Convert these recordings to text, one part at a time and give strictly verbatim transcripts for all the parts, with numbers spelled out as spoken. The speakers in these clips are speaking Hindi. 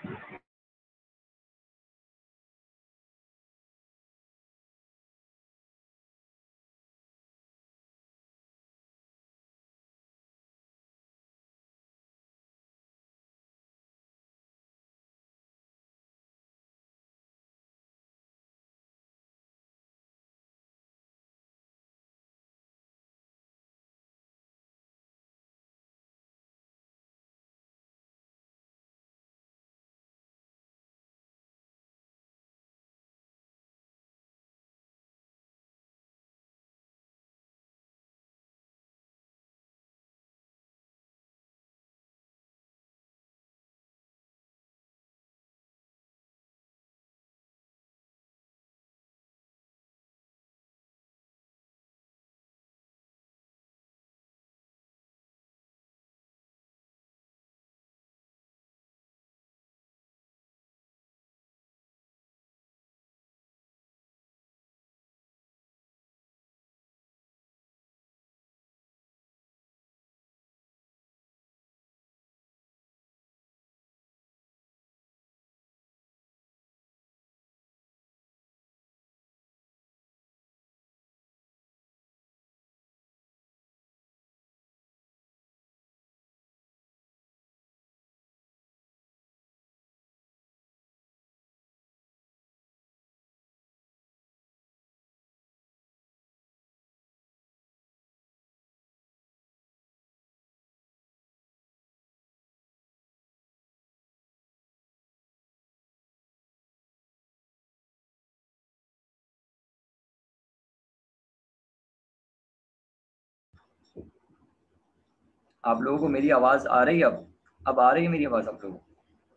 आप लोगों को मेरी आवाज आ रही है? अब अब आ रही है मेरी आवाज आप लोगों को?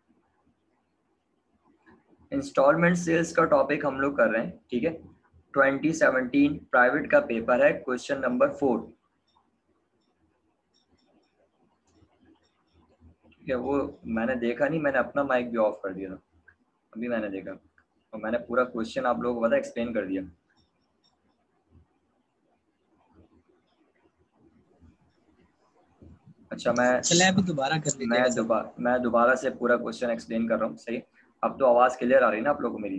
इंस्टॉलमेंट सेल्स का टॉपिक हम लोग कर रहे हैं, ठीक है। ट्वेंटी सेवनटीन प्राइवेट का पेपर है, क्वेश्चन नंबर फोर। ठीक है, वो मैंने देखा नहीं, मैंने अपना माइक भी ऑफ कर दिया था, अभी मैंने देखा और मैंने पूरा क्वेश्चन आप लोगों को पता एक्सप्लेन कर दिया। अच्छा, मैं चले अभी दोबारा कर लीजिएगा मैं सर। दोबारा मैं दोबारा से पूरा क्वेश्चन एक्सप्लेन कर रहा हूँ, सही। अब तो आवाज क्लियर आ रही है ना आप लोगों को मेरी?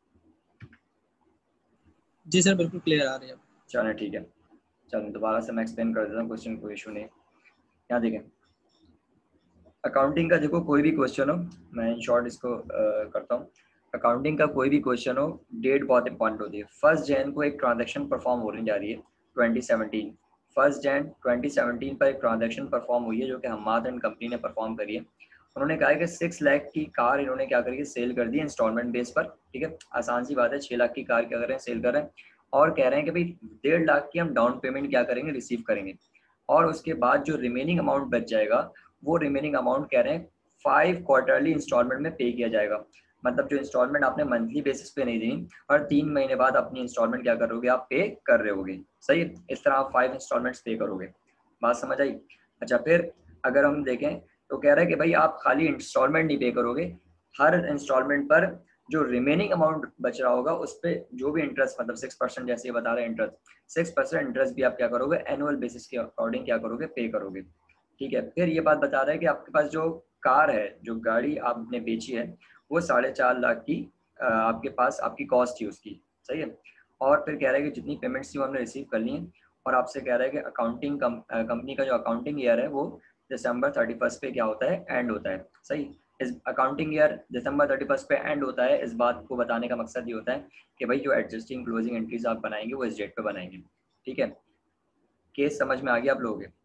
जी सर, बिल्कुल क्लियर आ रही है। चलो ठीक है, चलो दोबारा से मैं एक्सप्लेन कर देता हूँ क्वेश्चन, कोई इशू नहीं। यहाँ देखें, अकाउंटिंग का देखो कोई भी क्वेश्चन हो, मैं इन शॉर्ट इसको uh, करता हूँ। अकाउंटिंग का कोई भी क्वेश्चन हो, डेट बहुत इंपॉर्टेंट होती है। फर्स्ट जैन को एक ट्रांजैक्शन परफॉर्म होने जा रही है, twenty seventeen first Jan twenty seventeen पर एक ट्रांजैक्शन परफॉर्म हुई है जो कि हम्माद एंड कंपनी ने परफॉर्म करी है। उन्होंने कहा है कि सिक्स लाख की कार इन्होंने क्या करी है, सेल कर दी इंस्टॉलमेंट बेस पर। ठीक है, आसान सी बात है, छः लाख की कार क्या कर रहे हैं, सेल कर रहे हैं। और कह रहे हैं कि भाई डेढ़ लाख की हम डाउन पेमेंट क्या करेंगे, रिसीव करेंगे। और उसके बाद जो रिमेनिंग अमाउंट बच जाएगा, वो रिमेनिंग अमाउंट कह रहे हैं फाइव क्वार्टरली इंस्टॉलमेंट में पे किया जाएगा। मतलब जो इंस्टॉलमेंट आपने मंथली बेसिस पे नहीं दी, और तीन महीने बाद अपनी इंस्टॉलमेंट क्या करोगे, आप पे कर रहे होगे, सही है। इस तरह आप फाइव इंस्टॉलमेंट्स पे करोगे। बात समझ आई? अच्छा, फिर अगर हम देखें तो कह रहा है कि भाई आप खाली इंस्टॉलमेंट नहीं पे करोगे, हर इंस्टॉलमेंट पर जो रिमेनिंग अमाउंट बच रहा होगा उस पर जो भी इंटरेस्ट, मतलब सिक्स परसेंट जैसे बता रहे हैं इंटरेस्ट, सिक्स परसेंट इंटरेस्ट भी आप क्या करोगे, एनुअल बेसिस के अकॉर्डिंग क्या करोगे, पे करोगे। ठीक है, फिर ये बात बता रहा है कि आपके पास जो कार है, जो गाड़ी आपने बेची है, वो साढ़े चार लाख की आपके पास आपकी कॉस्ट थी उसकी, सही है। और फिर कह रहा है कि जितनी पेमेंट्स थी वो हमने रिसीव कर ली है। और आपसे कह रहा है कि अकाउंटिंग कंपनी का जो अकाउंटिंग ईयर है वो दिसंबर थर्टी फर्स्ट पे क्या होता है, एंड होता है, सही। इस accounting year December thirty first पे एंड होता है, इस बात को बताने का मकसद ये होता है कि भाई जो एडजस्टिंग क्लोजिंग एंट्रीज आप बनाएंगे वो इस डेट पे बनाएंगे। ठीक है, केस समझ में आ गया आप लोगों के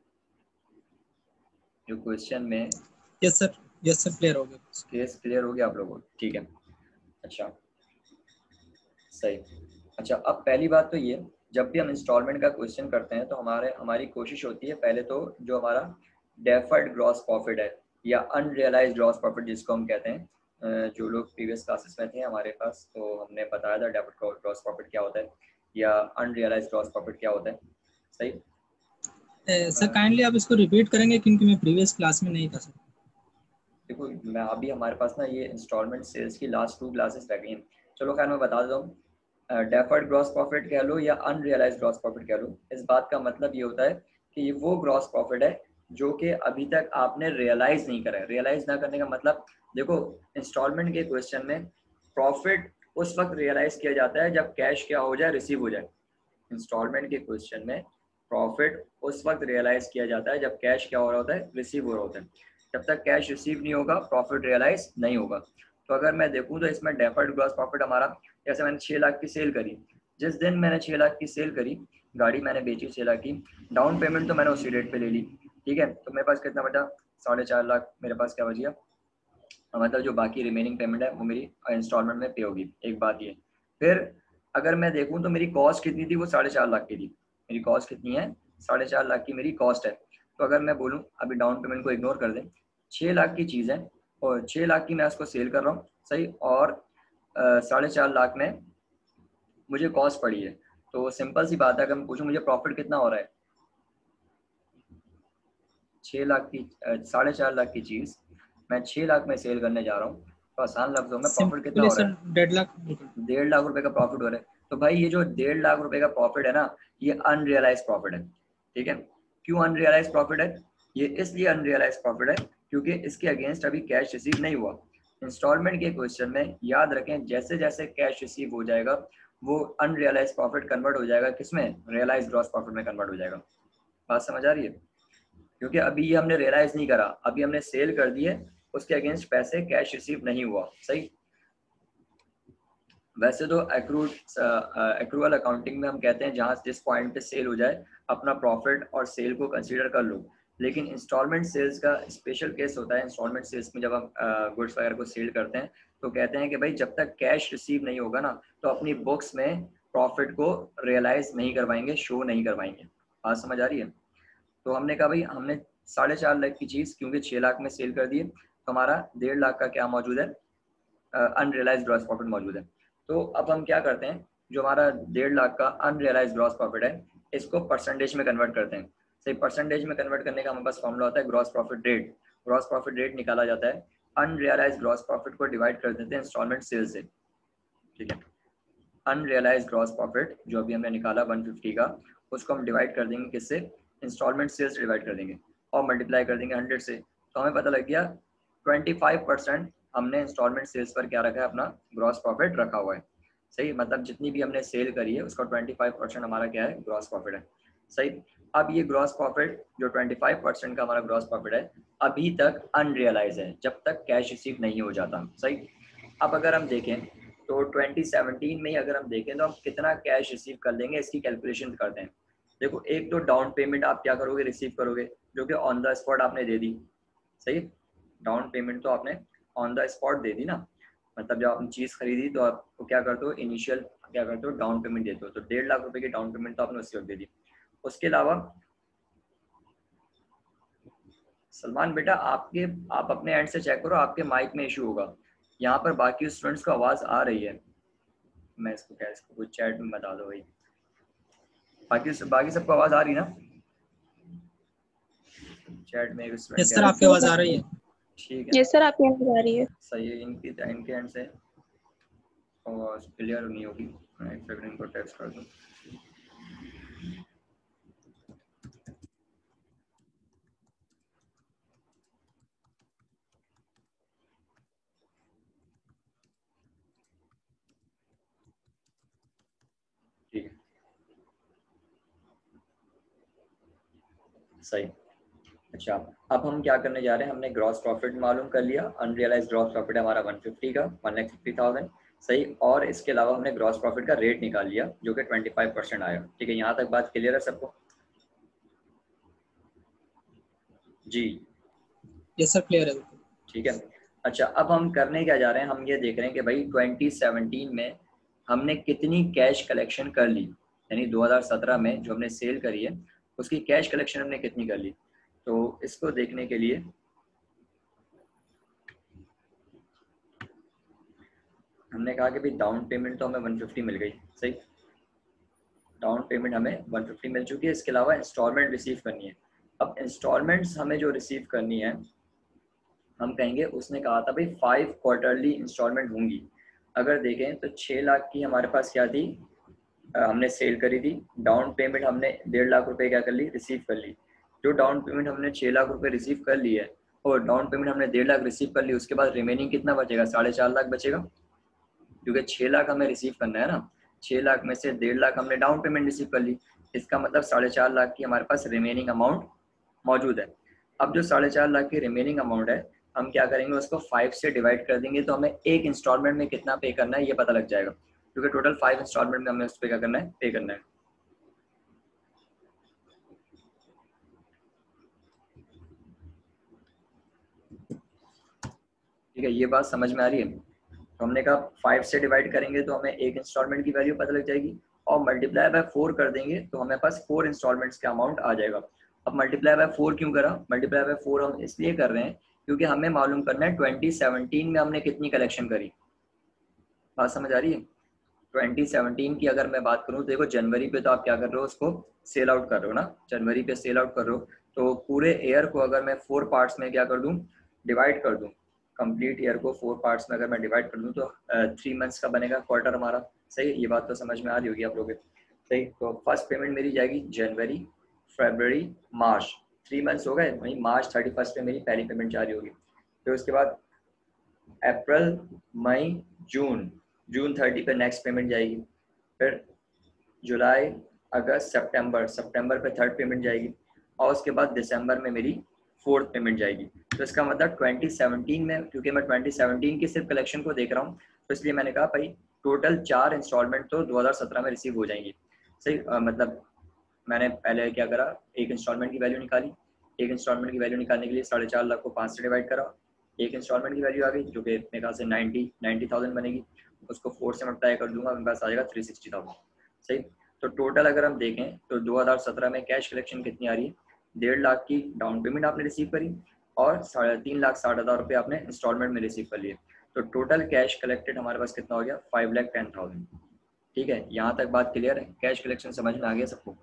जो क्वेश्चन में? Yes sir, yes sir, clear हो गया। केस क्लियर हो गया आप लोगों को? ठीक है, अच्छा सही। अच्छा, अब पहली बात तो ये, जब भी हम इंस्टॉलमेंट का क्वेश्चन करते हैं तो हमारे हमारी कोशिश होती है पहले तो जो हमारा डेफर्ड ग्रॉस प्रॉफिट है या अनरियलाइज्ड ग्रॉस प्रॉफिट जिसको हम कहते हैं, जो लोग प्रीवियस क्लासेस में थे हमारे पास तो हमने बताया था डेफर्ड ग्रॉस प्रॉफिट क्या होता है या अनरियलाइज्ड ग्रॉस प्रॉफिट क्या होता है, सही। सर काइंडली आप इसको रिपीट करेंगे क्योंकि मैं प्रीवियस क्लास में नहीं था सर। देखो, मैं अभी हमारे पास ना ये इंस्टॉलमेंट सेल्स की लास्ट टू क्लासेस रह गई हैं। चलो खैर मैं बता देता हूँ। डेफर्ड ग्रॉस प्रॉफिट कह लो या अनरियलाइज्ड ग्रॉस प्रॉफिट कह लो, इस बात का मतलब ये होता है कि ये वो ग्रॉस प्रॉफिट है जो कि अभी तक आपने रियलाइज नहीं करा है। रियलाइज ना करने का मतलब, देखो इंस्टॉलमेंट के क्वेश्चन में प्रॉफिट उस वक्त रियलाइज किया जाता है जब कैश क्या हो जाए, रिसीव हो जाए। इंस्टॉलमेंट के क्वेश्चन में प्रॉफिट उस वक्त रियलाइज किया जाता है जब कैश क्या हो रहा होता है, रिसीव हो रहा होता है। जब तक कैश रिसीव नहीं होगा प्रॉफिट रियलाइज नहीं होगा। तो अगर मैं देखूं तो इसमें डेफर्ड ग्रॉस प्रॉफिट हमारा, जैसे मैंने छः लाख की सेल करी, जिस दिन मैंने छः लाख की सेल करी, गाड़ी मैंने बेची छः लाख की, डाउन पेमेंट तो मैंने उसी रेट पे ले ली, ठीक है। तो मेरे पास कितना बचा, साढ़े चार लाख मेरे पास क्या बच गया, मतलब जो बाकी रिमेनिंग पेमेंट है वो मेरी इंस्टॉलमेंट में पे होगी। एक बात ये, फिर अगर मैं देखूं तो मेरी कॉस्ट कितनी थी, वो साढ़े चार लाख की थी। मेरी कॉस्ट कितनी है, साढ़े चार लाख की मेरी कॉस्ट है। तो अगर मैं बोलूं, अभी डाउन पेमेंट को इग्नोर कर दें, छः लाख की चीज़ है और छः लाख की मैं उसको सेल कर रहा हूँ, सही, और साढ़े चार लाख में मुझे कॉस्ट पड़ी है। तो सिंपल सी बात है, अगर मैं पूछूं मुझे प्रॉफिट कितना हो रहा है, छः लाख की साढ़े चार लाख की चीज़ मैं छः लाख में सेल करने जा रहा हूँ, तो आसान लफ्जों में प्रॉफिट कितना सिंपली हो रहा सर है, डेढ़ लाख डेढ़ लाख रुपए का प्रॉफिट हो रहा है। तो भाई ये जो डेढ़ लाख रुपए का प्रॉफिट है ना, ये अनरियलाइज प्रॉफिट है, ठीक है। क्यों अनरियलाइज प्रॉफिट है, ये इसलिए अनरियलाइज प्रॉफिट है क्योंकि इसके अगेंस्ट अभी कैश रिसीव नहीं हुआ। इंस्टॉलमेंट के क्वेश्चन में याद रखें, जैसे जैसे कैश रिसीव हो जाएगा वो अनरियलाइज प्रॉफिट कन्वर्ट हो जाएगा किसमें, रियलाइज ग्रॉस प्रॉफिट में कन्वर्ट हो जाएगा। बात समझ आ रही है, क्योंकि अभी ये हमने रियलाइज नहीं करा, अभी हमने सेल कर दी है, उसके अगेंस्ट पैसे कैश रिसीव नहीं हुआ, सही। वैसे तो एक्रूड एक्रूअल अकाउंटिंग में हम कहते हैं जहाँ जिस पॉइंट पे सेल हो जाए अपना प्रॉफिट और सेल को कंसीडर कर लो, लेकिन इंस्टॉलमेंट सेल्स का स्पेशल केस होता है। इंस्टॉलमेंट सेल्स में जब हम गुड्स वगैरह को सेल करते हैं तो कहते हैं कि भाई जब तक कैश रिसीव नहीं होगा ना, तो अपनी बुक्स में प्रॉफिट को रियलाइज नहीं करवाएंगे, शो नहीं करवाएंगे। बात समझ आ रही है। तो हमने कहा भाई हमने साढ़े चार लाख की चीज़ क्योंकि छः लाख में सेल कर दिए, तो हमारा डेढ़ लाख का क्या मौजूद है, अनरियलाइज ग्रॉस प्रॉफिट मौजूद है। तो अब हम क्या करते हैं, जो हमारा डेढ़ लाख का अनरियलाइज ग्रॉस प्रॉफिट है इसको परसेंटेज में कन्वर्ट करते हैं। सही, परसेंटेज में कन्वर्ट करने का हमारे पास फॉर्मूला होता है gross profit rate. Gross profit rate निकाला जाता है, अनरियलाइज ग्रॉस प्रॉफिट को डिवाइड कर देते हैं इंस्टॉलमेंट सेल से, ठीक है। अनरियलाइज ग्रॉस प्रॉफिट जो अभी हमने निकाला वन फिफ्टी का, उसको हम डिवाइड कर देंगे किससे, इंस्टॉलमेंट सेल्स डिवाइड कर देंगे और मल्टीप्लाई कर देंगे हंड्रेड से। तो हमें पता लग गया ट्वेंटी फाइव परसेंट हमने इंस्टॉलमेंट सेल्स पर क्या रखा है, अपना ग्रॉस प्रॉफिट रखा हुआ है, सही। मतलब जितनी भी हमने सेल करी है उसका ट्वेंटी फाइव परसेंट हमारा क्या है, ग्रॉस प्रॉफिट है, सही। अब ये ग्रॉस प्रॉफिट जो ट्वेंटी फाइव परसेंट का हमारा ग्रॉस प्रॉफिट है अभी तक अनरियलाइज है जब तक कैश रिसीव नहीं हो जाता, सही। अब अगर हम देखें तो ट्वेंटी सेवनटीन में ही अगर हम देखें तो हम कितना कैश रिसीव कर लेंगे इसकी कैलकुलेशन करते हैं। देखो एक तो डाउन पेमेंट आप क्या करोगे, रिसीव करोगे, जो कि ऑन द स्पॉट आपने दे दी, सही। डाउन पेमेंट तो आपने ऑन द स्पॉट दे दी ना, मतलब जब आपने चीज़ खरीदी तो आपको क्या करते हो, इनिशियल क्या करते हो, डाउन पेमेंट देते हो। तो डेढ़ लाख रुपए की डाउन पेमेंट तो आपने उसी वक्त दे दी। उसके अलावा सलमान बेटा आपके आप अपने एंड से चेक करो, आपके माइक में इशू होगा, यहाँ पर बाकी स्टूडेंट्स को आवाज़ आ रही है। मैं इसको क्या इसको कुछ चैट में बता दो भाई, बाकी बाकी सबको आवाज़ आ रही ना, चैट में एक स्टूडेंट यस सर आपकी आवाज़ आ रही है। ठीक है, यस सर आपकी आवाज़ आ रही है, सही है। इनकी इनके एंड से आवाज़ क्लियर नहीं होगी, मैं एक सेकंड इनको टेक्स्ट कर दूँ। ठीक है, सही। अच्छा अब हम क्या करने जा रहे हैं, हमने ग्रॉस प्रॉफिट मालूम कर लिया, अनरियलाइज ग्रॉस प्रॉफिट हमारा वन फिफ्टी का, वन लाख फिफ्टी थाउजेंड, सही। और इसके अलावा हमने ग्रॉस प्रॉफिट का रेट निकाल लिया जो कि ट्वेंटी फाइव परसेंट आया, ठीक है। यहाँ तक बात क्लियर है सबको? जी यस सर क्लियर है, ठीक है। अच्छा अब हम करने क्या जा रहे हैं, हम ये देख रहे हैं कि भाई ट्वेंटी सेवनटीन में हमने कितनी कैश कलेक्शन कर ली, यानी दो हज़ार सत्रह में जो हमने सेल करी है उसकी कैश कलेक्शन हमने कितनी कर ली। तो इसको देखने के लिए हमने कहा कि भाई डाउन पेमेंट तो हमें वन फिफ्टी मिल गई, सही। डाउन पेमेंट हमें वन फिफ्टी मिल चुकी है, इसके अलावा इंस्टॉलमेंट रिसीव करनी है। अब इंस्टॉलमेंट्स हमें जो रिसीव करनी है, हम कहेंगे उसने कहा था भाई फाइव क्वार्टरली इंस्टॉलमेंट होंगी। अगर देखें तो छः लाख की हमारे पास क्या थी, हमने सेल करी थी, डाउन पेमेंट हमने डेढ़ लाख रुपए क्या कर ली, रिसीव कर ली। जो डाउन पेमेंट हमने छः लाख रुपए रिसीव कर ली है और डाउन पेमेंट हमने डेढ़ लाख रिसीव कर ली, उसके बाद रिमेनिंग कितना बचेगा, साढ़े चार लाख बचेगा, क्योंकि छः लाख हमें रिसीव करना है ना, छः लाख में से डेढ़ लाख हमने डाउन पेमेंट रिसीव कर ली, इसका मतलब साढ़े चार लाख की हमारे पास रिमेनिंग अमाउंट मौजूद है। अब जो साढ़े चार लाख की रिमेनिंग अमाउंट है हम क्या करेंगे, उसको फाइव से डिवाइड कर देंगे, तो हमें एक इंस्टॉलमेंट में कितना पे करना है ये पता लग जाएगा, क्योंकि टोटल फाइव इंस्टॉलमेंट में हमें उस पर क्या करना है, पे करना है। ठीक है, ये बात समझ में आ रही है। तो हमने कहा फाइव से डिवाइड करेंगे तो हमें एक इंस्टॉलमेंट की वैल्यू पता लग जाएगी, और मल्टीप्लाई बाय फोर कर देंगे तो हमें पास फोर इंस्टॉलमेंट्स का अमाउंट आ जाएगा। अब मल्टीप्लाई बाय फोर क्यों करा, मल्टीप्लाई बाय फोर हम इसलिए कर रहे हैं क्योंकि हमें मालूम करना है ट्वेंटी सेवनटीन में हमने कितनी कलेक्शन करी। बात समझ आ रही है। ट्वेंटी सेवनटीन की अगर मैं बात करूं तो देखो जनवरी पे तो आप क्या कर रहे हो, उसको सेल आउट कर रहे हो ना, जनवरी पे सेल आउट कर रहे हो, तो पूरे ईयर को अगर मैं फोर पार्ट्स में क्या कर दूं, डिवाइड कर दूं, कंप्लीट ईयर को फोर पार्ट्स में अगर मैं डिवाइड कर दूं तो थ्री मंथ्स का बनेगा क्वार्टर हमारा। सही, ये बात तो समझ में आ रही होगी आप लोगों को। सही, तो फर्स्ट पेमेंट मेरी जाएगी जनवरी, फरवरी, मार्च, थ्री मंथ्स हो गए, वही मार्च थर्टी फर्स्ट पे मेरी पहली पेमेंट जा रही होगी। फिर उसके बाद April, May, June, June thirty पे नेक्स्ट पेमेंट जाएगी। फिर जुलाई, अगस्त, सितंबर, सितंबर पे थर्ड पेमेंट जाएगी, और उसके बाद दिसंबर में मेरी फोर्थ पेमेंट जाएगी। तो इसका मतलब ट्वेंटी सेवनटीन में, क्योंकि मैं ट्वेंटी सेवनटीन की सिर्फ कलेक्शन को देख रहा हूँ, तो इसलिए मैंने कहा भाई टोटल चार इंस्टॉलमेंट तो दो हज़ार सत्रह में रिसीव हो जाएंगी। सही, आ, मतलब मैंने पहले क्या करा, एक इंस्टॉलमेंट की वैल्यू निकाली, एक इंस्टॉलमेंट की वैल्यू निकालने के लिए साढ़े चार लाख को पाँच से डिवाइड करा, एक इंस्टॉलमेंट की वैल्यू आ गई जो कि मेरे ख्याल से नाइन्टी नाइन्टी थाउजेंड बनेगी, उसको फोर से मल्टीप्लाई कर दूंगा, मेरे पास आ जाएगा थ्री सिक्सटी थाउजेंड। सही, तो टोटल अगर हम देखें तो दो हज़ार सत्रह में कैश कलेक्शन कितनी आ रही है, डेढ़ लाख की डाउन पेमेंट आपने रिसीव करी और साढ़े तीन लाख साठ हज़ार रुपये आपने इंस्टॉलमेंट में रिसीव कर लिए, तो टोटल कैश कलेक्टेड हमारे पास कितना हो गया, फाइव लाख टेन थाउजेंड। ठीक है, यहाँ तक बात क्लियर है, कैश कलेक्शन समझ में आ गया सबको,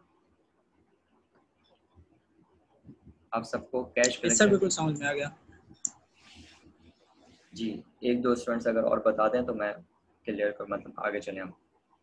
आप सबको कैश कलेक्शन बिल्कुल समझ में आ गया जी। एक दो स्टूडेंट्स अगर और बता दें तो मैं क्लियर कर, मतलब आगे चले हम।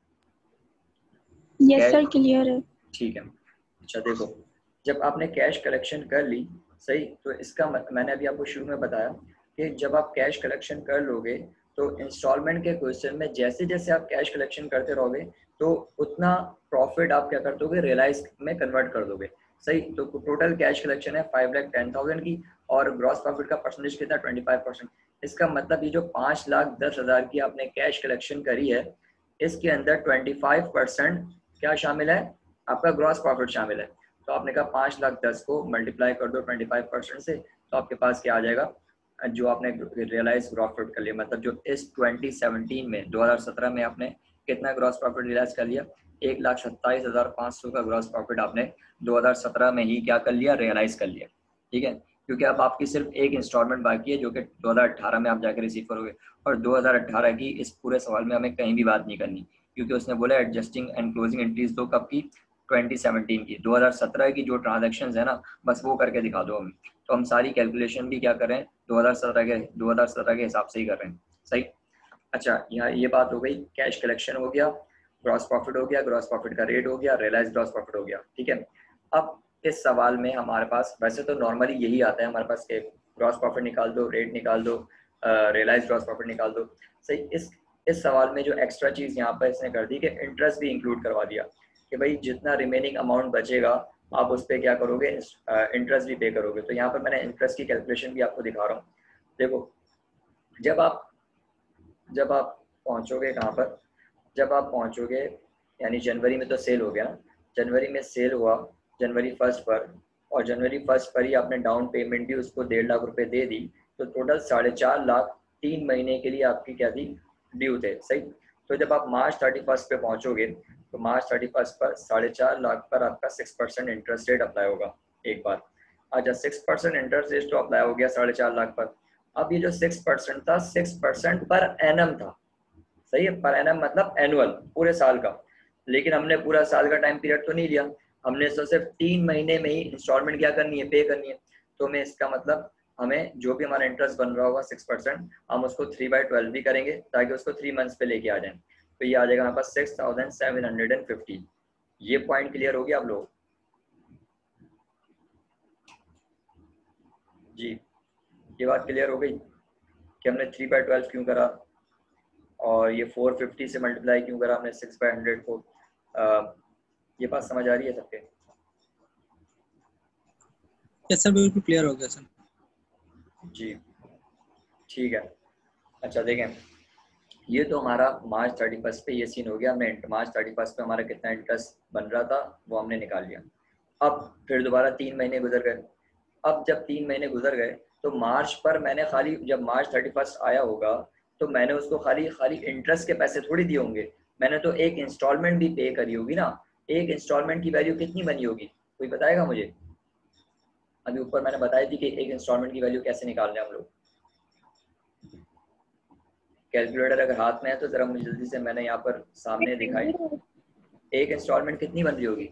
यस सर, क्लियर है। ठीक है, अच्छा देखो, जब आपने कैश कलेक्शन कर ली, सही, तो इसका मत, मैंने अभी आपको शुरू में बताया कि जब आप कैश कलेक्शन कर लोगे तो इंस्टॉलमेंट के क्वेश्चन में जैसे जैसे आप कैश कलेक्शन करते रहोगे तो उतना प्रॉफिट आप क्या कर दोगे, रियलाइज में कन्वर्ट कर दोगे। सही, तो टोटल कैश कलेक्शन है फाइव लाख टेन थाउजेंड की, और ग्रॉस प्रॉफिट का परसेंटेज कितना, ट्वेंटी फाइव परसेंट। इसका मतलब ये जो पाँच लाख दस हज़ार की आपने कैश कलेक्शन करी है, इसके अंदर ट्वेंटी फाइव परसेंट क्या शामिल है, आपका ग्रॉस प्रॉफिट शामिल है। तो आपने कहा पाँच लाख दस को मल्टीप्लाई कर दो ट्वेंटी फाइव परसेंट से, तो आपके पास क्या आ जाएगा, जो आपने रियलाइज ग्रॉस प्रॉफिट कर लिया, मतलब जो इस ट्वेंटी सेवनटीन में दो हज़ार सत्रह में आपने कितना ग्रॉस प्रॉफिट रियलाइज कर लिया, एक लाख सत्ताईस हज़ार पाँच सौ का ग्रॉस प्रॉफिट आपने दो हज़ार सत्रह में ही क्या कर लिया, रियलाइज कर लिया। ठीक है, क्योंकि अब आपकी सिर्फ एक इंस्टॉलमेंट बाकी है जो कि दो हज़ार अठारह में आप जाकर रिसीव करोगे, और दो हज़ार अठारह की इस पूरे सवाल में हमें कहीं भी बात नहीं करनी, क्योंकि उसने बोला एडजस्टिंग एंड क्लोजिंग एंट्रीज दो कब की, ट्वेंटी सेवनटीन की, दो हज़ार सत्रह की जो ट्रांजैक्शंस है ना बस वो करके दिखा दो हमें, तो हम सारी कैलकुलेशन भी क्या करें, दो हज़ार सत्रह के दो हज़ार सत्रह के हिसाब से ही कर रहे हैं। सही, अच्छा यहाँ ये बात हो गई, कैश कलेक्शन हो गया, ग्रॉस प्रॉफिट हो गया, ग्रॉस प्रॉफिट का रेट हो गया, रियलाइज ग्रॉस प्रॉफिट हो गया। ठीक है, अब इस सवाल में हमारे पास वैसे तो नॉर्मली यही आता है हमारे पास कि ग्रॉस प्रॉफिट निकाल दो, रेट निकाल दो, रियलाइज ग्रॉस प्रॉफिट निकाल दो। सही, इस इस सवाल में जो एक्स्ट्रा चीज़ यहाँ पर इसने कर दी कि इंटरेस्ट भी इंक्लूड करवा दिया कि भाई जितना रिमेनिंग अमाउंट बचेगा आप उस पर क्या करोगे, इंटरेस्ट भी पे करोगे। तो यहाँ पर मैंने इंटरेस्ट की कैलकुलेशन भी आपको दिखा रहा हूँ। देखो, जब आप जब आप पहुँचोगे कहाँ पर, जब आप पहुँचोगे यानी जनवरी में तो सेल हो गया ना, जनवरी में सेल हुआ जनवरी फर्स्ट पर, और जनवरी फर्स्ट पर ही आपने डाउन पेमेंट भी उसको डेढ़ लाख रुपए दे दी, तो टोटल साढ़े चार लाख तीन महीने के लिए आपकी क्या थी, ड्यू थे। सही, तो जब आप मार्च थर्टी फर्स्ट पे पहुंचोगे तो मार्च थर्टी फर्स्ट पर साढ़े चार लाख पर आपका six percent interest rate apply होगा एक बार। अच्छा, सिक्स परसेंट इंटरेस्ट रेट तो अप्लाई हो गया साढ़े चार लाख पर। अब ये जो सिक्स परसेंट था, सिक्स परसेंट पर एनम था। सही है, पर एनम मतलब एनुअल, पूरे साल का, लेकिन हमने पूरा साल का टाइम पीरियड तो नहीं लिया, हमने तो सिर्फ तीन महीने में ही इंस्टॉलमेंट क्या करनी है, पे करनी है। तो हमें इसका मतलब हमें जो भी हमारा इंटरेस्ट बन रहा होगा सिक्स परसेंट, हम उसको थ्री बाई ट्वेल्व भी करेंगे ताकि उसको थ्री मंथ्स पे लेके आ जाएं। तो ये आ जाएगा हमारे पास six thousand seven hundred and fifty. ये पॉइंट क्लियर हो गया आप लोग? जी, ये बात क्लियर हो गई कि हमने थ्री बाई ट्वेल्व क्यों करा और ये फोर फिफ्टी से मल्टीप्लाई क्यों करा हमने सिक्स बाई हंड्रेड को। आ, ये बात समझ आ रही है सबके? यस सर, बिल्कुल क्लियर हो गया सर। जी ठीक है। अच्छा देखें, ये तो हमारा मार्च थर्टी फर्स्ट पे ये सीन हो गया, हमने मार्च थर्टी फर्स्ट पे हमारा कितना इंटरेस्ट बन रहा था वो हमने निकाल लिया। अब फिर दोबारा तीन महीने गुजर गए। अब जब तीन महीने गुजर गए तो मार्च पर मैंने खाली, जब मार्च थर्टी फर्स्ट आया होगा तो मैंने उसको खाली खाली इंटरेस्ट के पैसे थोड़ी दिए होंगे, मैंने तो एक इंस्टॉलमेंट भी पे करी होगी ना। एक इंस्टॉलमेंट की वैल्यू कितनी बनी होगी, कोई बताएगा मुझे? अभी ऊपर मैंने बताई थी कि एक इंस्टॉलमेंट की वैल्यू कैसे निकाल रहे हैं हम लोग। कैलकुलेटर अगर हाथ में है तो जरा मुझे जल्दी से, मैंने यहाँ पर सामने दिखाई, एक इंस्टॉलमेंट कितनी बन रही होगी?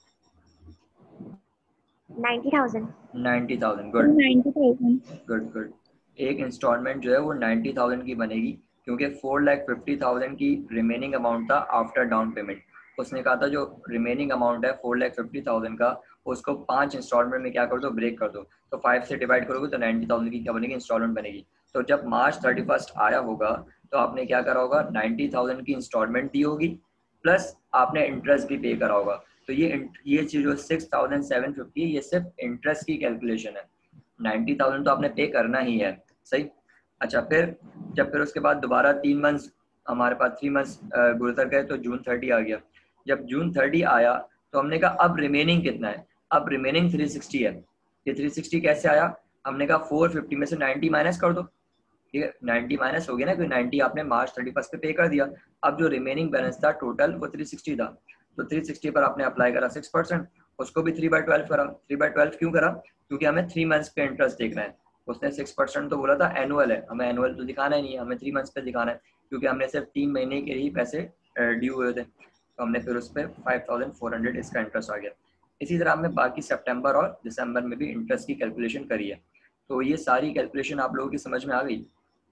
Ninety thousand. Ninety thousand, good ninety thousand good good. एक इंस्टॉलमेंट जो है वो नाइन्टी थाउजेंड की बनेगी क्योंकि फोर लाख फिफ्टी थाउजेंड की रिमेनिंग अमाउंट था आफ्टर डाउन पेमेंट। उसने कहा था जो रिमेनिंग अमाउंट है फोर लाख फिफ्टी थाउजेंड का, उसको पांच इंस्टॉलमेंट में क्या कर दो, ब्रेक कर दो। तो फाइव से डिवाइड करोगे तो नाइन्टी थाउजेंड की क्या बनेगी, इंस्टॉलमेंट बनेगी। तो जब मार्च थर्टी फर्स्ट आया होगा तो आपने क्या करा होगा, नाइन्टी थाउजेंड की इंस्टॉलमेंट दी होगी प्लस आपने इंटरेस्ट भी पे करा होगा। तो ये ये चीज जो सिक्स थाउजेंड सेवन फिफ्टी ये सिर्फ इंटरेस्ट की कैलकुलेशन है, नाइन्टी थाउजेंड तो आपने पे करना ही है, सही। अच्छा फिर जब फिर उसके बाद दोबारा तीन मंथ्स हमारे पास, थ्री मंथ्स गुजर गए तो जून थर्टी आ गया। जब जून थर्टी आया तो हमने कहा अब रिमेनिंग कितना है, अब रिमेनिंग थ्री सिक्सटी है। ये थ्री सिक्सटी कैसे आया, हमने कहा फोर फिफ्टी में से नाइन्टी माइनस कर दो, ठीक है, नाइन्टी माइनस हो गया ना, क्योंकि नाइन्टी आपने मार्च थर्टी फर्स्ट पे पे कर दिया। अब जो रिमेनिंग बैलेंस था टोटल वो थ्री सिक्सटी था, तो थ्री सिक्सटी पर आपने अप्लाई करा सिक्स परसेंट, उसको भी थ्री बाई ट्वेल्व करा। थ्री बाई ट्वेल्व क्यों करा, क्योंकि हमें थ्री मंथ्स पे इंटरेस्ट देखना है। उसने सिक्स परसेंट तो बोला था एनुअल है, हमें एनुअल तो दिखाना ही नहीं है, हमें थ्री मंथ्स पे दिखाना है क्योंकि हमने सिर्फ तीन महीने के ही पैसे ड्यू हुए थे। तो हमने फिर उस पर फाइव थाउजेंड फोर हंड्रेड इसका इंटरेस्ट आ गया। इसी तरह हमने बाकी सितंबर और दिसंबर में भी इंटरेस्ट की कैलकुलेशन करी है। तो ये सारी कैलकुलेशन आप लोगों की समझ में आ गई?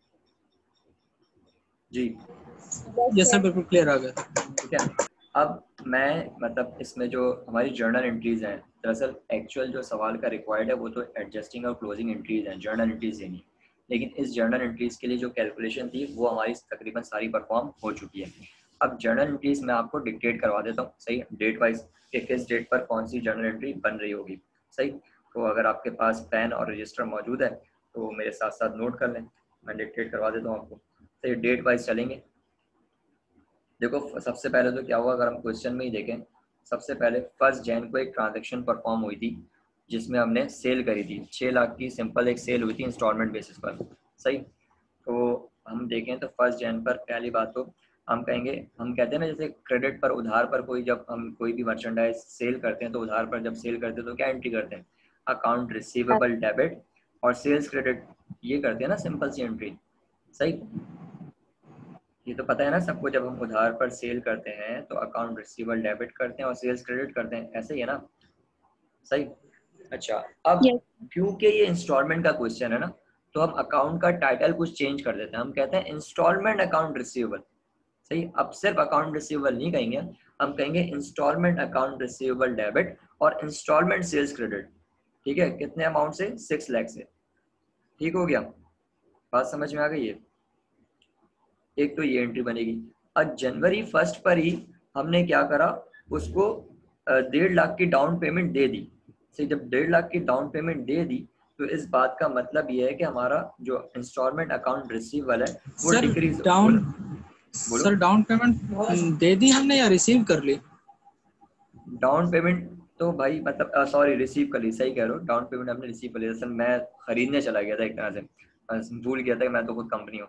जी यस सर, बिल्कुल क्लियर आ गया। ठीक है। अब मैं मतलब इसमें जो हमारी जर्नल एंट्रीज हैं, दरअसल एक्चुअल जो सवाल का रिक्वायर्ड है वो तो एडजस्टिंग और क्लोजिंग एंट्रीज हैं, जर्नल एंट्रीज ही नहीं। लेकिन इस जर्नल एंट्रीज के लिए जो कैलकुलेशन थी वो हमारी तकरीबन सारी परफॉर्म हो चुकी है। अब जर्नल एंट्रीज मैं आपको डिक्टेट करवा देता हूँ, सही, डेट वाइज कि किस डेट पर कौन सी जर्नल एंट्री बन रही होगी, सही। तो अगर आपके पास पेन और रजिस्टर मौजूद है तो मेरे साथ साथ नोट कर लें, मैं डिक्टेट करवा देता हूँ आपको। सही, डेट वाइज चलेंगे। देखो सबसे पहले तो क्या हुआ, अगर हम क्वेश्चन में ही देखें, सबसे पहले फर्स्ट जैन को एक ट्रांजैक्शन परफॉर्म हुई थी जिसमें हमने सेल करी थी छः लाख की, सिंपल एक सेल हुई थी इंस्टॉलमेंट बेसिस पर, सही। तो हम देखें तो फर्स्ट जैन पर पहली बात तो हम कहेंगे, हम कहते हैं ना जैसे क्रेडिट पर, उधार पर कोई, जब हम कोई भी मर्चेंडाइज सेल करते हैं तो उधार पर जब सेल करते हैं तो क्या एंट्री करते हैं, अकाउंट रिसीवेबल डेबिट और सेल्स क्रेडिट, ये करते हैं ना, सिंपल सी एंट्री, सही। ये तो पता है ना सबको, जब हम उधार पर सेल करते हैं तो अकाउंट रिसीवेबल डेबिट करते हैं और सेल्स क्रेडिट करते हैं, ऐसे ही है ना, सही। अच्छा अब Yes. क्योंकि ये इंस्टॉलमेंट का क्वेश्चन है ना, तो हम अकाउंट का टाइटल कुछ चेंज कर देते हैं, हम कहते हैं इंस्टॉलमेंट अकाउंट रिसीवेबल, सही। अब सिर्फ अकाउंट रिसीवेबल नहीं कहेंगे, हम कहेंगे इंस्टॉलमेंट अकाउंट रिसीवेबल डेबिट और इंस्टॉलमेंट सेल्स क्रेडिट, ठीक है। कितने अमाउंट से, सिक्स लाख से, ठीक हो गया, बात समझ में आ गई है। एक तो ये एंट्री बनेगी। और जनवरी फर्स्ट पर ही हमने क्या करा, उसको डेढ़ लाख की डाउन पेमेंट दे दी, सही। जब डेढ़ लाख की डाउन पेमेंट दे दी तो इस बात का मतलब ये है कि हमारा जो इंस्टॉलमेंट अकाउंट रिसीवेबल है वो सर डिक्रीज। डाउन बोलो सर डाउन पेमेंट दे दी हमने या रिसीव कर ली? डाउन पेमेंट तो भाई मतलब सॉरी रिसीव कर ली, सही कह रहे हो, डाउन पेमेंट हमने रिसीव कर लिया। असल मैं खरीदने चला गया था एक तरह से, मैं भूल गया था कि मैं तो खुद कंपनी हूँ,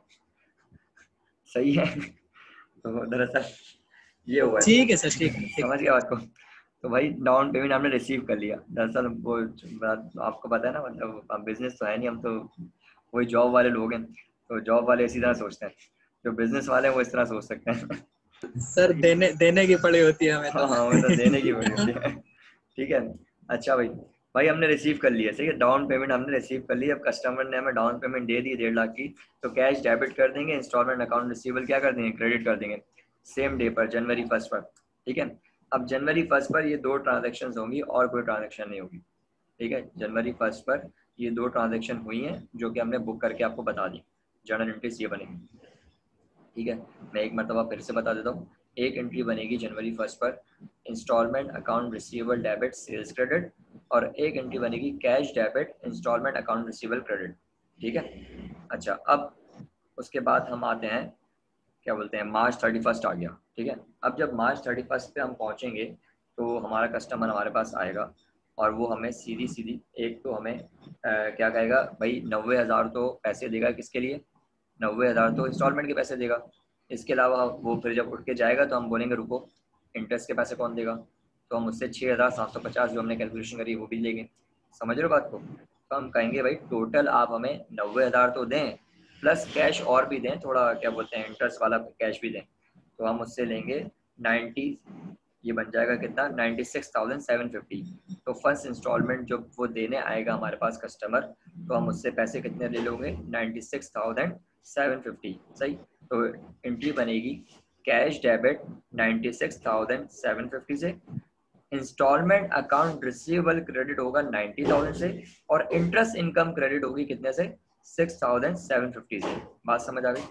सही है। तो दरअसल ये हुआ है, ठीक है सर, ठीक है, ठीक। समझ गया बात को। तो भाई डाउन पेमेंट हमने रिसीव कर लिया, दरअसल वो आपको पता है ना, मतलब बिजनेस तो है नहीं, हम तो वही जॉब वाले लोग हैं, तो जॉब वाले इसी तरह सोचते हैं, जो बिजनेस वाले हैं वो इस तरह सोच सकते हैं। सर देने देने की पड़ी होती है हमें तो। हाँ हाँ, वो तो देने की बड़ी होती है, ठीक है। अच्छा भाई, भाई हमने रिसीव कर लिया, सही है, डाउन पेमेंट हमने रिसीव कर लिया। अब कस्टमर ने हमें डाउन पेमेंट दे दी डेढ़ लाख की, तो कैश डेबिट कर देंगे, इंस्टॉलमेंट अकाउंट रिसीवेबल क्या कर देंगे, क्रेडिट कर देंगे सेम डे पर, जनवरी फर्स्ट पर, ठीक है। अब जनवरी फर्स्ट पर ये दो ट्रांजेक्शन होंगी और कोई ट्रांजेक्शन नहीं होगी, ठीक है। जनवरी फर्स्ट पर ये दो ट्रांजैक्शन हुई हैं जो कि हमने बुक करके आपको बता दी, जर्नल एंट्रीज ये बनेंगी। ठीक है, मैं एक मरतबा फिर से बता देता हूँ। एक एंट्री बनेगी जनवरी फर्स्ट पर instalment account receivable debit sales credit, और एक एंट्री बनेगी cash debit instalment account receivable credit. ठीक है, अच्छा अब उसके बाद हम आते हैं, क्या बोलते हैं, मार्च थर्टी फर्स्ट आ गया। ठीक है, अब जब मार्च थर्टी फर्स्ट पे हम पहुंचेंगे तो हमारा कस्टमर हमारे पास आएगा और वो हमें सीधी सीधी एक तो हमें आ, क्या कहेगा भाई, नब्बे हज़ार तो पैसे देगा, किसके लिए, नब्बे हज़ार तो इंस्टॉलमेंट के पैसे देगा। इसके अलावा वो फिर जब उठ के जाएगा तो हम बोलेंगे रुको, इंटरेस्ट के पैसे कौन देगा, तो हम उससे छः हज़ार सात सौ पचास जो हमने कैलकुलेशन करी वो भी लेंगे। समझ रहे हो बात को? तो हम कहेंगे भाई टोटल आप हमें नब्बे हज़ार तो दें, प्लस कैश और भी दें, थोड़ा क्या बोलते हैं इंटरेस्ट वाला कैश भी दें। तो हम उससे लेंगे नाइन्टी, ये बन जाएगा कितना, ninety six thousand seven fifty. तो फर्स्ट इंस्टॉलमेंट जो वो देने आएगा हमारे पास कस्टमर, तो हम उससे पैसे कितने ले लोगे, ninety six thousand seven fifty. सही, तो एंट्री बनेगी cash debit ninety six thousand seven fifty से, इंस्टॉलमेंट अकाउंट रिसीवेबल क्रेडिट होगा नाइन्टी थाउजेंड से, और इंटरेस्ट इनकम क्रेडिट होगी कितने से, सिक्स थाउजेंड सेवन फिफ्टी से। बात समझ आ गई?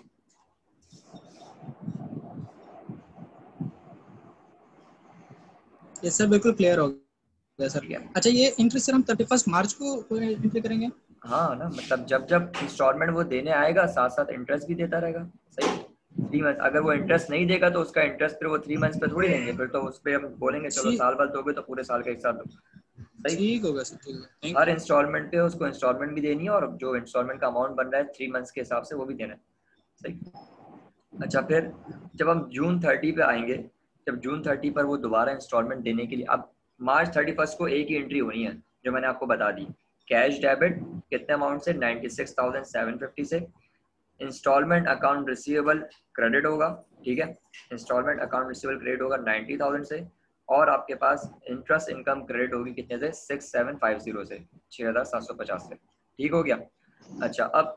ये सर बिल्कुल क्लियर हो गया सर। ठीक है, अच्छा ये एंट्री सर हम थर्टी फर्स्ट मार्च को एंट्री करेंगे? हाँ ना, मतलब जब जब इंस्टॉलमेंट वो देने आएगा साथ साथ इंटरेस्ट भी देता रहेगा। सही, थ्री मंथ, अगर वो इंटरेस्ट नहीं देगा तो उसका इंटरेस्ट फिर वो थ्री मंथ्स पे थोड़ी देंगे, फिर तो उस पर हम बोलेंगे चलो ठीक साल भर दोगे तो पूरे साल का एक साथ दो। सही, ठीक होगा सर, ठीक है, थैंक हर यू। इंस्टॉलमेंट पे उसको इंस्टॉलमेंट भी देनी है और जो इंस्टॉलमेंट का अमाउंट बन रहा है थ्री मंथ्स के हिसाब से वो भी देना है। सही, अच्छा फिर जब हम जून थर्टी पे आएंगे, जब जून थर्टी पर वो दोबारा इंस्टॉलमेंट देने के लिए, अब मार्च थर्टी फर्स्ट को एक ही एंट्री होनी है जो मैंने आपको बता दी, कैश डेबिट कितने अमाउंट से, ninety six thousand seven fifty से, इंस्टॉलमेंट अकाउंट रिसीवेबल क्रेडिट होगा। ठीक है, इंस्टॉलमेंट अकाउंट रिसीवेबल क्रेडिट होगा नाइन्टी थाउजेंड से, और आपके पास इंटरेस्ट इनकम क्रेडिट होगी कितने से, सिक्स सेवन फाइव जीरो से, छः हज़ार सात सौ पचास से। ठीक हो गया? अच्छा अब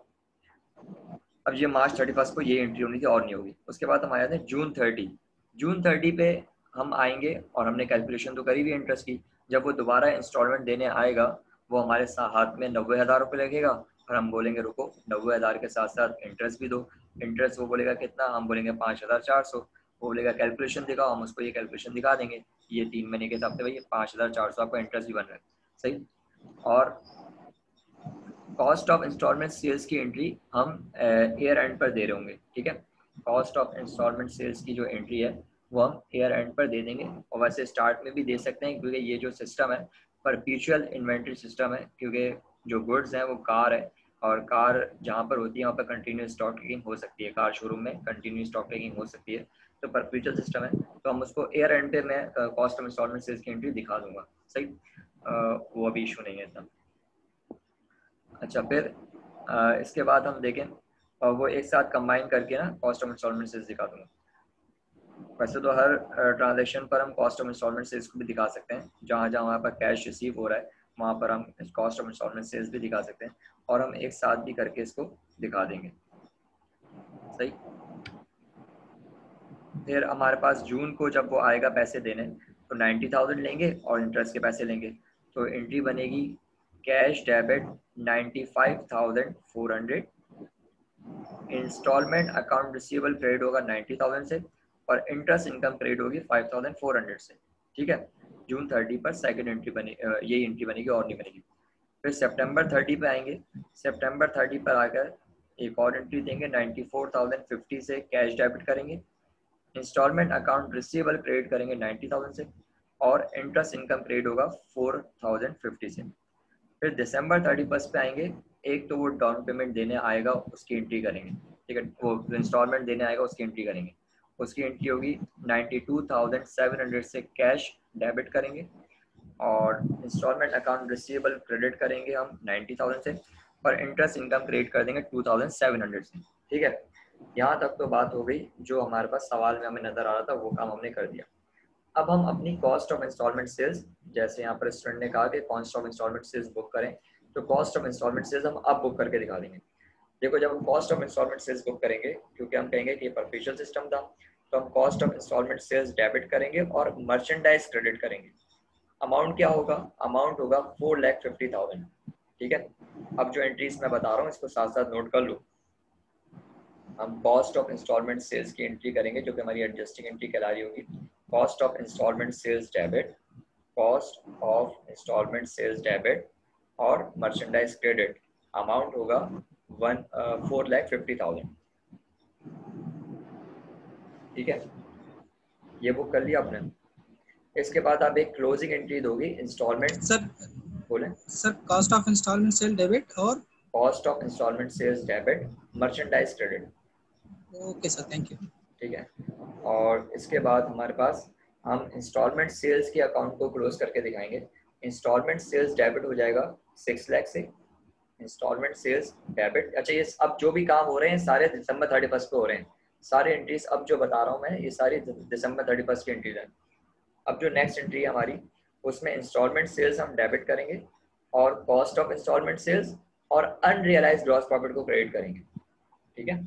अब ये मार्च थर्टी फर्स्ट को ये एंट्री होनी थी और नहीं होगी। उसके बाद हम आए थे जून थर्टी। जून थर्टी पे हम आएंगे और हमने कैलकुलेशन तो करी हुई इंटरेस्ट की, जब वो दोबारा इंस्टॉलमेंट देने आएगा वो हमारे साथ हाथ में नब्बे हज़ार रुपये लगेगा, और हम बोलेंगे रुको नब्बे हज़ार के साथ साथ इंटरेस्ट भी दो। इंटरेस्ट वो बोलेगा कितना, हम बोलेंगे पाँच हज़ार चार सौ। वो बोलेगा कैलकुलेशन दिखाओ, हम उसको ये कैलकुलेशन दिखा देंगे, ये तीन महीने के हिसाब से भाई पाँच हज़ार चार सौ आपका इंटरेस्ट भी बन रहा है। सही, और कॉस्ट ऑफ इंस्टॉलमेंट सेल्स की एंट्री हम ईयर एंड पर दे रहे होंगे। ठीक है, कॉस्ट ऑफ इंस्टॉलमेंट सेल्स की जो एंट्री है वो हम ईयर एंड पर दे देंगे, और वैसे स्टार्ट में भी दे सकते हैं क्योंकि ये जो सिस्टम है परपेचुअल इन्वेंट्री सिस्टम है, क्योंकि जो गुड्स हैं वो कार है, और कार जहाँ पर होती है वहाँ पर कंटिन्यूस स्टॉक टेकिंग हो सकती है, कार शोरूम में कंटिन्यूस स्टॉक टेकिंग हो सकती है, तो परपेचुअल सिस्टम है, तो हम उसको ईयर एंड पे मैं कॉस्ट ऑफ इंस्टॉलमेंट सेल्स की एंट्री दिखा दूंगा। सही, uh, वो अभी इशू नहीं है इतना। अच्छा फिर आ, इसके बाद हम देखें और वो एक साथ कंबाइन करके ना कॉस्ट ऑफ इंस्टॉलमेंट सेल्स दिखा दूंगा। वैसे तो हर ट्रांजैक्शन पर हम कॉस्ट ऑफ इंस्टॉलमेंट सेल्स को भी दिखा सकते हैं, जहाँ जहाँ वहाँ पर कैश रिसीव हो रहा है वहाँ पर हम कॉस्ट ऑफ इंस्टॉलमेंट सेल्स भी दिखा सकते हैं, और हम एक साथ भी करके इसको दिखा देंगे। सही, फिर हमारे पास जून को जब वो आएगा पैसे देने तो नाइन्टी थाउजेंड लेंगे और इंटरेस्ट के पैसे लेंगे, तो एंट्री बनेगी cash debit ninety five thousand four hundred, instalment account receivable credit होगा नाइन्टी थाउजेंड से, और इंटरेस्ट इनकम क्रेडिट होगी फाइव थाउजेंड फोर हंड्रेड से। ठीक है, जून थर्टी पर सेकंड एंट्री बनी, ये एंट्री बनेगी और नहीं बनेगी। फिर सितंबर थर्टी पे आएंगे, सितंबर थर्टी पर आकर एक और एंट्री देंगे, नाइन्टी फोर थाउजेंड फिफ्टी से कैश डेबिट करेंगे, इंस्टॉलमेंट अकाउंट रिसीवेबल क्रेडिट करेंगे नाइन्टी थाउजेंड से, और इंटरेस्ट इनकम क्रेडिट होगा फोर थाउजेंड फिफ्टी से। फिर दिसंबर थर्टी फर्स्ट पे आएंगे, एक तो वो डाउन पेमेंट देने आएगा उसकी एंट्री करेंगे। ठीक है, वो इंस्टॉलमेंट देने आएगा उसकी एंट्री करेंगे, उसकी एंट्री होगी ninety two thousand seven hundred से कैश डेबिट करेंगे, और इंस्टॉलमेंट अकाउंट रिसीवेबल क्रेडिट करेंगे हम नाइन्टी थाउजेंड से, और इंटरेस्ट इनकम क्रेडिट कर देंगे टू थाउजेंड सेवन हंड्रेड से। ठीक है, यहाँ तक तो बात हो गई, जो हमारे पास सवाल में हमें नजर आ रहा था वो काम हमने कर दिया। अब हम अपनी कॉस्ट ऑफ इंस्टॉलमेंट सेल्स, जैसे यहाँ पर स्टूडेंट ने कहा कि cost of instalment sales book करें, तो कॉस्ट ऑफ इंस्टॉलमेंट सेल्स हम अब बुक करके दिखा देंगे। देखो जब हम cost of instalment sales book करेंगे, क्योंकि हम कहेंगे कि ये परपेचुअल सिस्टम था, तो हम cost of instalment sales debit करेंगे और मर्चेंडाइज क्रेडिट करेंगे। अमाउंट क्या होगा, अमाउंट होगा फोर लैख फिफ्टी थाउजेंड। ठीक है, अब जो एंट्रीज मैं बता रहा हूँ इसको साथ साथ नोट कर लो। हम कॉस्ट ऑफ इंस्टॉलमेंट सेल्स की एंट्री करेंगे जो कि हमारी एडजस्टिंग एंट्री कहला रही होगी। Cost of instalment sales debit, cost of instalment sales debit और मर्चेंडाइज क्रेडिट अमाउंट होगा one four lakh fifty thousand. ठीक है, ये बुक कर लिया आपने। इसके बाद आप एक क्लोजिंग एंट्री दोगे इंस्टॉलमेंट। सर बोले sir cost of instalment sale debit और cost of instalment sales debit, merchandise credit. Okay sir, thank you. ठीक है, और इसके बाद हमारे पास हम इंस्टॉलमेंट सेल्स के अकाउंट को क्लोज करके दिखाएंगे। इंस्टॉलमेंट सेल्स डेबिट हो जाएगा सिक्स लाख से। इंस्टॉलमेंट सेल्स डेबिट, अच्छा ये अब जो भी काम हो रहे हैं सारे दिसंबर थर्टी फर्स्ट को हो रहे हैं। सारे एंट्रीज अब जो बता रहा हूँ मैं ये सारी दिसंबर थर्टी फर्स्ट की एंट्रीज हैं। अब जो नेक्स्ट एंट्री है हमारी उसमें इंस्टॉलमेंट सेल्स हम डेबिट करेंगे और कॉस्ट ऑफ इंस्टॉलमेंट सेल्स और अनरियलाइज्ड ग्रॉस प्रॉफिट को क्रेडिट करेंगे। ठीक है,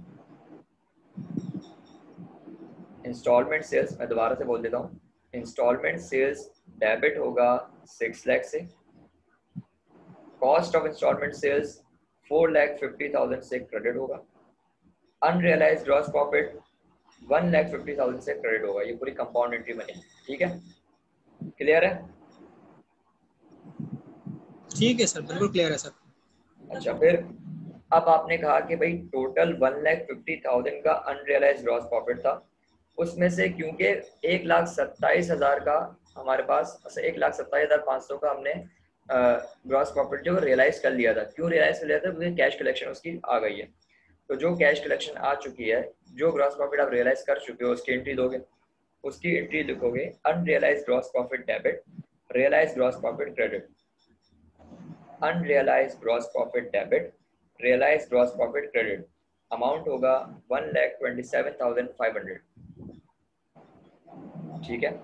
इंस्टॉलमेंट सेल्स मैं दोबारा से बोल देता हूँ। इंस्टॉलमेंट सेल्स डेबिट होगा सिक्स लाख से, cost of instalment sales four lakh fifty thousand से क्रेडिट होगा, unrealised gross profit one lakh fifty thousand से क्रेडिट होगा। ये पूरी कंपाउंड एंट्री बनेगी। ठीक है, क्लियर है? ठीक है सर, बिल्कुल क्लियर है सर। अच्छा, फिर अब आपने कहा कि भाई total one lakh fifty thousand का अनरियलाइज्ड ग्रॉस प्रॉफिट था, उसमें से क्योंकि एक लाख सत्ताईस हजार का हमारे पास, अच्छा एक लाख सत्ताईस हजार पाँच सौ का हमने ग्रॉस प्रॉफिट जो रियलाइज कर लिया था। क्यों रियलाइज कर लिया था? क्योंकि कैश कलेक्शन उसकी आ गई है। तो जो कैश कलेक्शन आ चुकी है, जो ग्रॉस प्रॉफिट आप रियलाइज कर चुके हो उसकी एंट्री दोगे। उसकी एंट्री लिखोगे unrealised gross profit debit, realised gross profit credit. Unrealised gross profit debit, realised gross profit credit amount होगा one lakh twenty seven thousand five hundred. ठीक है,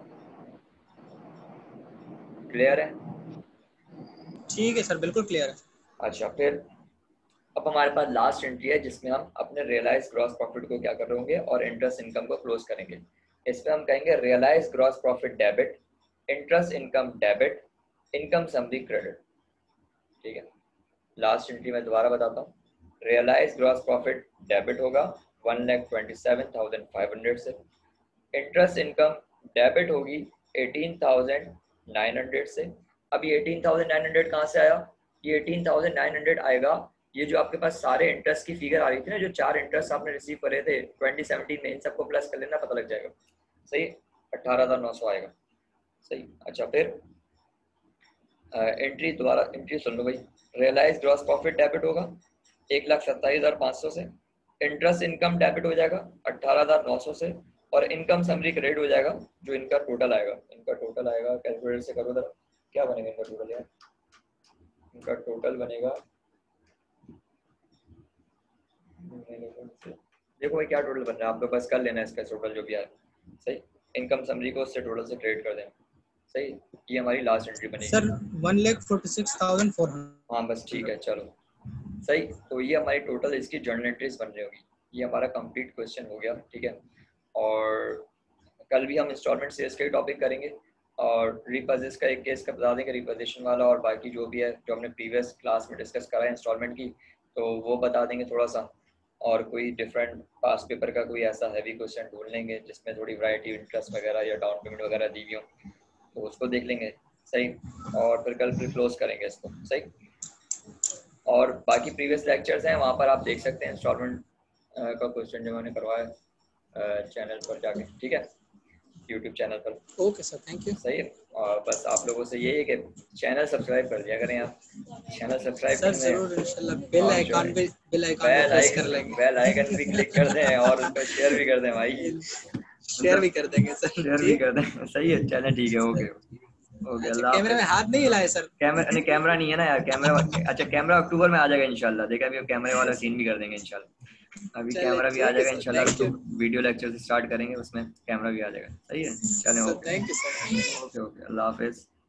क्लियर है? ठीक है सर, बिल्कुल क्लियर है। अच्छा, फिर अब हमारे पास लास्ट एंट्री है जिसमें हम अपने रियलाइज ग्रॉस प्रॉफिट को क्या कर रहे होंगे और इंटरेस्ट इनकम को क्लोज करेंगे। इसमें हम कहेंगे realise gross profit debit, interest income debit, income summary credit. ठीक है, लास्ट एंट्री में दोबारा बताता हूँ। रियलाइज ग्रॉस प्रॉफिट डेबिट होगा one lakh twenty seven thousand five hundred से, इंटरेस्ट इनकम डेबिट होगी एटीन थाउजेंड नाइन हंड्रेड से। अब ये एटीन थाउजेंड नाइन हंड्रेड कहाँ से आया? ये एटीन थाउजेंड नाइन हंड्रेड आएगा, ये जो आपके पास सारे इंटरेस्ट की फिगर आ रही थी ना, जो चार इंटरेस्ट आपने रिसीव करे थे ट्वेंटी सेवनटीन में, इन सबको प्लस कर लेना, पता लग जाएगा। सही, अट्ठारह हजार नौ सौ आएगा। सही, अच्छा फिर एंट्री दोबारा एंट्री सुन लो भाई। रियलाइज ग्रॉस प्रॉफिट डेबिट होगा एक लाख सत्ताईस हजार पाँच सौ से, इंटरेस्ट इनकम डेबिट हो जाएगा अट्ठारह हजार नौ सौ से, और इनकम समरी क्रेडिट हो जाएगा जो इनका टोटल आएगा। इनका टोटल आएगा, कैलकुलेटर से करो जरा, क्या बनेगा इनका टोटल यार? इनका टोटल बनेगा, देखो भाई क्या टोटल बन रहा है, आप लोग बस कर लेना इसका टोटल जो भी है। सही, इनकम समरी को उससे टोटल से क्रेडिट कर देना। सही, ये हमारी लास्ट एंट्री बनेगी sir one lakh forty six thousand four hundred. हाँ बस ठीक है, चलो सही। तो ये हमारी टोटल इसकी जर्नल एंट्रीज बन रही होगी। ये हमारा कंप्लीट क्वेश्चन हो गया। ठीक है, और कल भी हम इंस्टॉलमेंट सेल्स के टॉपिक करेंगे और रिपोजिशन का एक केस का बता देंगे, रिपोजिशन वाला, और बाकी जो भी है जो हमने प्रीवियस क्लास में डिस्कस करा है इंस्टॉलमेंट की, तो वो बता देंगे थोड़ा सा। और कोई डिफरेंट पास पेपर का कोई ऐसा हैवी क्वेश्चन ढूंढ लेंगे जिसमें थोड़ी वैरायटी, इंटरेस्ट वगैरह या डाउन पेमेंट वगैरह दी हुई हो, तो उसको देख लेंगे। सही, और फिर कल फिर क्लोज करेंगे इसको। सही, और बाकी प्रीवियस लेक्चर्स हैं वहाँ पर आप देख सकते हैं इंस्टॉलमेंट का क्वेश्चन जो मैंने करवाया चैनल पर जाके। ठीक है, यूट्यूब चैनल पर। Okay sir, thank you. सही है, और बस आप लोगों से यही है कि चैनल सब्सक्राइब कर दिया करें आप। चैनल सब्सक्राइब सर जरूर, इंशाल्लाह बेल आइकन पे बेल आइकन पे प्रेस कर लेंगे। बेल आइकन भी क्लिक कर दें और उसको शेयर भी कर दें भाई, शेयर भी कर देंगे सर, शेयर भी कर दें। सही है, चैनल ठीक है, ओके ओके। अल्लाह कैमरे में हाथ नहीं हिलाए सर। कैमरा नहीं, कैमरा नहीं है ना यार, कैमरा अच्छा कैमरा अक्टूबर में आ जाएगा इंशाल्लाह। देखा, अभी कैमरे वाला सीन भी कर देंगे इंशाल्लाह। अभी कैमरा भी आ जाएगा इंशाल्लाह, तो वीडियो लेक्चर से स्टार्ट करेंगे, उसमें कैमरा भी आ जाएगा। सही है, चलें, okay thank you sir. Okay okay, अल्लाह हाफिज़।